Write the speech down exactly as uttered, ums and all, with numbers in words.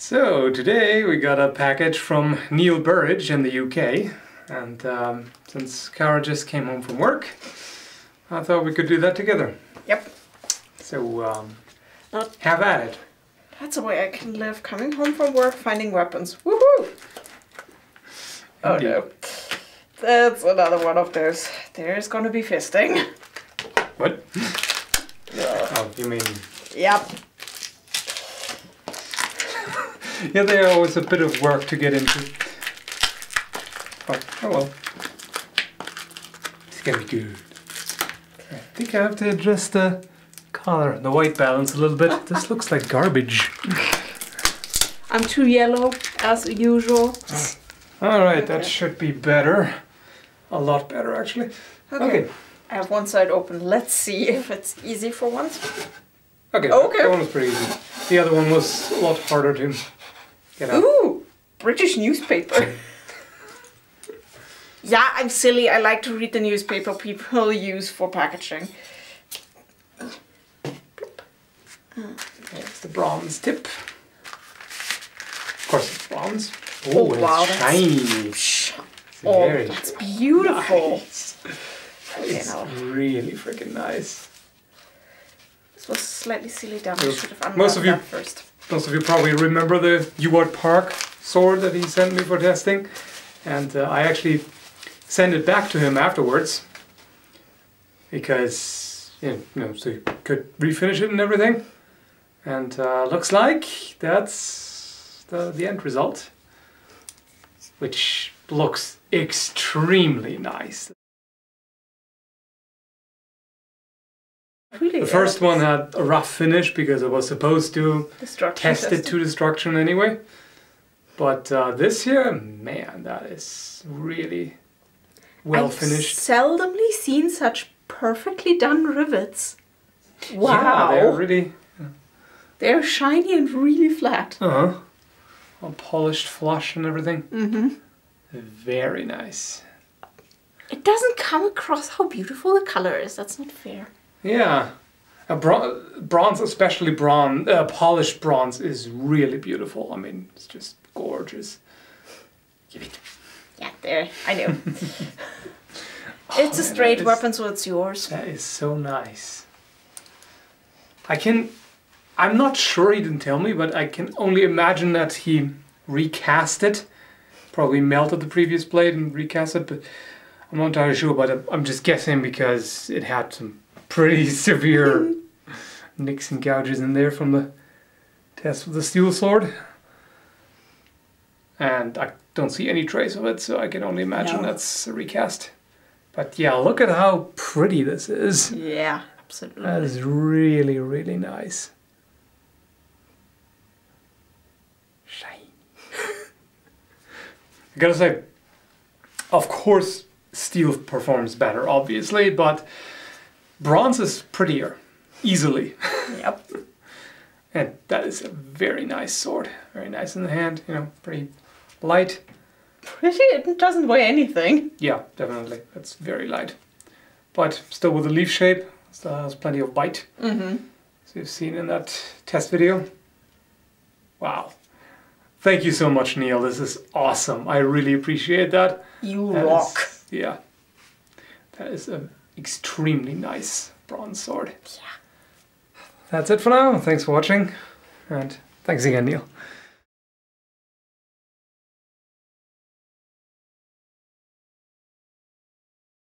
So today we got a package from Neil Burridge in the U K, and um, since Cara just came home from work, I thought we could do that together. Yep. So um, Uh, have at it. That's the way I can live, coming home from work, finding weapons. Woohoo! Oh Indeed. no. That's another one of those. There's gonna be fisting. What? Yeah. Oh, you mean... Yep. Yeah, they're always a bit of work to get into. But, oh well. It's gonna be good. I think I have to adjust the color, the white balance a little bit. This looks like garbage. I'm too yellow, as usual. Alright, Okay. that should be better. A lot better, actually. Okay. Okay. I have one side open. Let's see if it's easy for once. Okay, Okay. that one was pretty easy. The other one was a lot harder to get out. Ooh! British newspaper. Yeah, I'm silly. I like to read the newspaper people use for packaging. There's the bronze tip. Of course it's bronze. Oh, and wow, it's that's- shiny. It's Oh, very that's beautiful. nice. Okay, It's now, really freaking nice. this was slightly silly down. I So, should have most unwrapped of you- that first. Most of you probably remember the Ewart Park sword that he sent me for testing, and uh, I actually sent it back to him afterwards because, you know, so he could refinish it and everything. And uh, looks like that's the, the end result, which looks extremely nice. Really The first is. one had a rough finish because I was supposed to Destruction test it testing. to destruction anyway. But uh, this here, man, that is really well I've finished. seldomly seen such perfectly done rivets. Wow. Yeah, they're really They're shiny and really flat. uh-huh. All polished flush and everything. Mm-hmm. Very nice. It doesn't come across how beautiful the color is. That's not fair. Yeah. A bron bronze, especially bronze, uh, polished bronze, is really beautiful. I mean, it's just gorgeous. Give it. Yeah, there. I know. Oh, It's a man, straight that is- weapon, so it's yours. That is so nice. I can... I'm not sure, he didn't tell me, but I can only imagine that he recast it. Probably melted the previous blade and recast it, but I'm not entirely sure, but I'm- I'm just guessing because it had some pretty severe nicks and gouges in there from the test with the steel sword. And I don't see any trace of it, so I can only imagine No. that's a recast. But yeah, look at how pretty this is. Yeah, absolutely. That is really, really nice. Shiny. I gotta say, of course, steel performs better, obviously, but bronze is prettier, easily. Yep. And that is a very nice sword. Very nice in the hand, you know, pretty light. Pretty. It doesn't weigh anything. Yeah, definitely. It's very light. But still with the leaf shape, still has plenty of bite. Mm-hmm. So you've seen in that test video. Wow. Thank you so much, Neil. This is awesome. I really appreciate that. You That rock. is- yeah. That is an extremely nice bronze sword. Yeah. That's it for now. Thanks for watching. And thanks again, Neil.